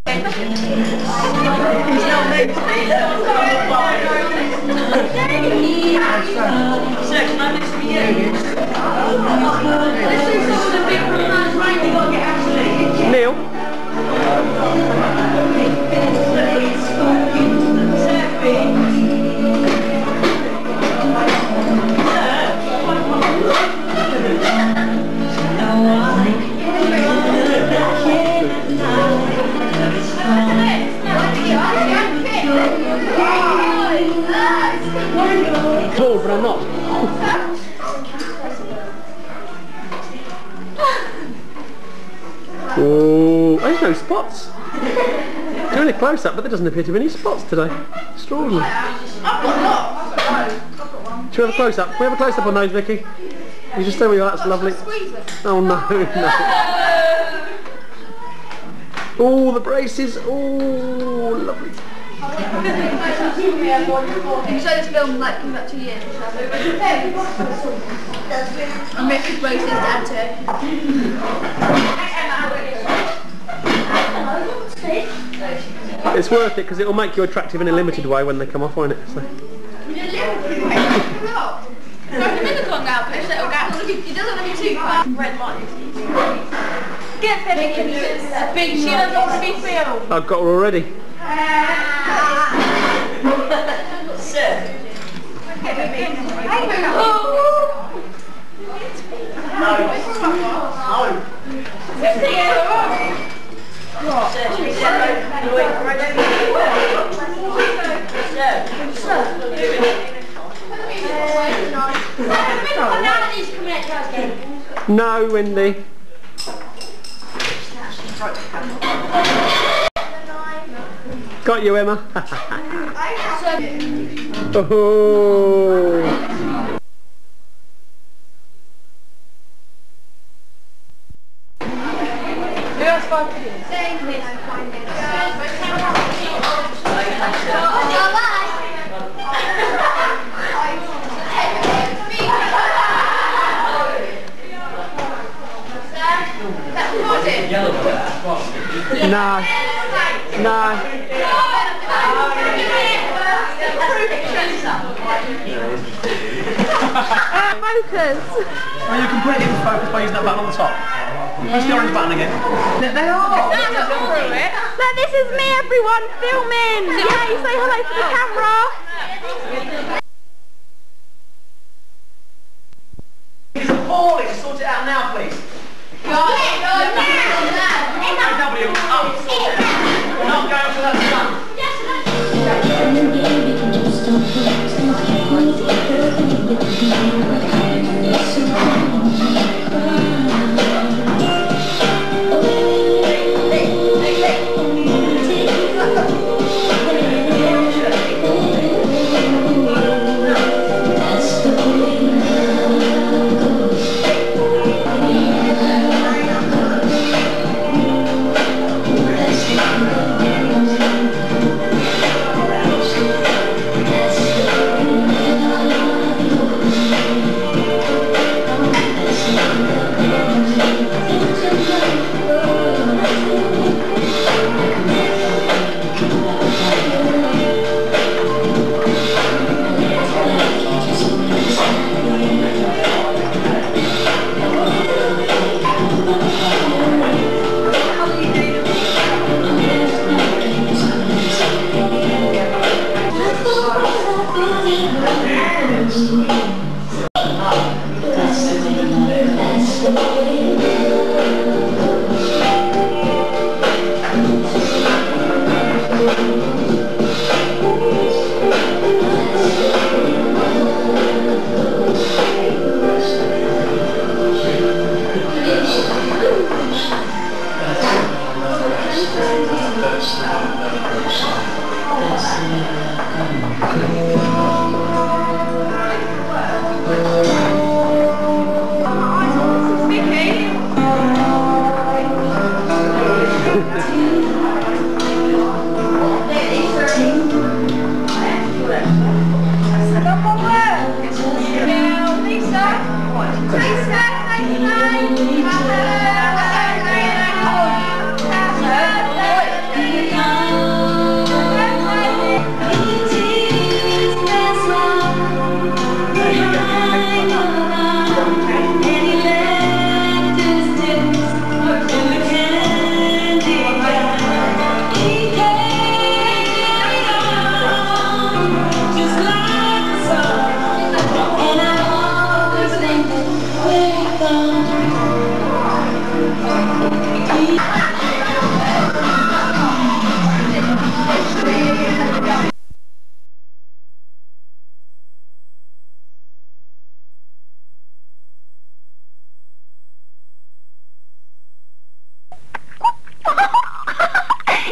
Neil? Tall, but I'm not. Oh, there's no spots. Doing a close up, but there doesn't appear to be any spots today. Extraordinary. I've got lots. Should we have a close up? Can we have a close up on those, Vicky? You just stay where you are, that's lovely. Oh no, no. Oh, the braces. Oh, lovely. You show this film like in about 2 years. I'm making braces to add to it. It's worth it because it will make you attractive in a limited way when they come off, won't it? So. He doesn't want to be too fast. Red light. Get big. She doesn't want to be filmed. I've got her already. No, Wendy. Got you, Emma. Oh. Who else found it? No. No. Focus. Well, you can put it in focus by using that button on the top. Press the orange button again. Look, this is me, everyone, filming. Yeah, you say hello to the camera. It's appalling. Sort it out now, please. W, up, sort it out. Not going for that stuff.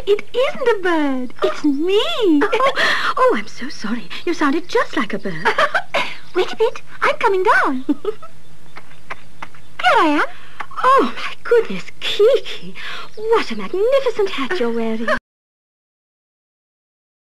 it isn't a bird. It's me. Oh, I'm so sorry. You sounded just like a bird. Wait a bit. I'm coming down. Here I am. Oh, my goodness, Kiki. What a magnificent hat you're wearing.